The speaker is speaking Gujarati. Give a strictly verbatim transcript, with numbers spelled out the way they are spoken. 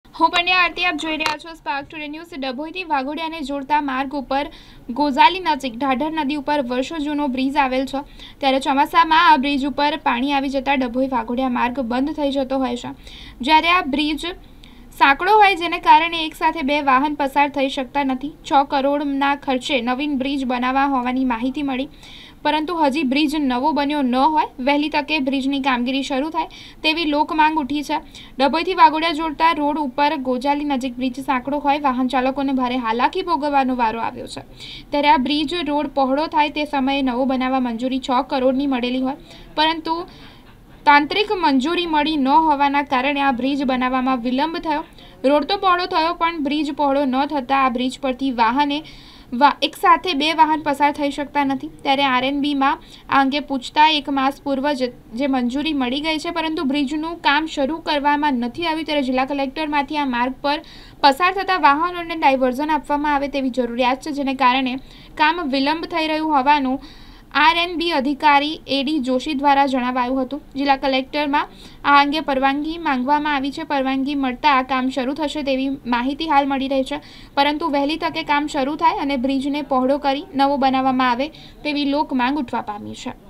હું પંડ્યા આરતી, આપ જોઈ રહ્યા છો સ્પાર્ક ટુડે ન્યૂઝ। ડભોઈથી વાઘોડિયાને જોડતા માર્ગ ઉપર ગોઝાલી નજીક ઢાઢર નદી ઉપર વર્ષો જૂનો બ્રિજ આવેલ છે, ત્યારે ચોમાસામાં આ બ્રિજ ઉપર પાણી આવી જતા ડભોઈ વાઘોડિયા માર્ગ બંધ થઈ જતો હોય છે। જ્યારે આ બ્રિજ સાંકડો હોય જેને કારણે એકસાથે બે વાહન પસાર થઈ શકતા નથી। છ કરોડના ખર્ચે નવીન બ્રિજ બનાવવા હોવાની માહિતી મળી, પરંતુ હજી બ્રિજ નવો બન્યો ન હોય। વહેલી તકે બ્રિજની કામગીરી શરૂ થાય તેવી લોક માંગ ઉઠી છે। ડભોઈથી વાઘોડિયા જોડતા રોડ ઉપર ગોજાલી નજીક બ્રિજ સાંકડો હોય વાહન ચાલકોને ભારે હાલાકી ભોગવવાનો વારો આવ્યો છે, ત્યારે આ બ્રિજ રોડ પહોળો થાય તે સમયે નવો બનાવવા મંજૂરી છ કરોડની મળેલી હોય, પરંતુ તાંત્રિક મંજૂરી મળી ન હોવાના કારણે આ બ્રિજ બનાવવામાં વિલંબ થયો। રોડ તો પહોળો થયો પણ બ્રિજ પહોળો ન થતાં આ બ્રિજ પરથી વાહને એક સાથે બે વાહન પસાર થઈ શકતા નથી। ત્યારે આરએનબીમાં આ અંગે પૂછતા એક માસ પૂર્વ જે મંજૂરી મળી ગઈ છે, પરંતુ બ્રિજનું કામ શરૂ કરવામાં નથી આવ્યું, ત્યારે જિલ્લા કલેક્ટરમાંથી આ માર્ગ પર પસાર થતા વાહનોને ડાયવર્ઝન આપવામાં આવે તેવી જરૂરિયાત છે, જેને કારણે કામ વિલંબ થઈ રહ્યું હોવાનું આરએનબી અધિકારી એડી જોશી દ્વારા જણાવાયું હતું। જિલ્લા કલેક્ટરમાં આ અંગે પરવાનગી માંગવામાં આવી છે। પરવાનગી મળતા કામ શરૂ થશે તેવી માહિતી હાલ મળી રહી છે, પરંતુ વહેલી તકે કામ શરૂ થાય અને બ્રિજને પહોળો કરી નવો બનાવવામાં આવે તેવી લોક માંગ ઉઠવા પામી છે।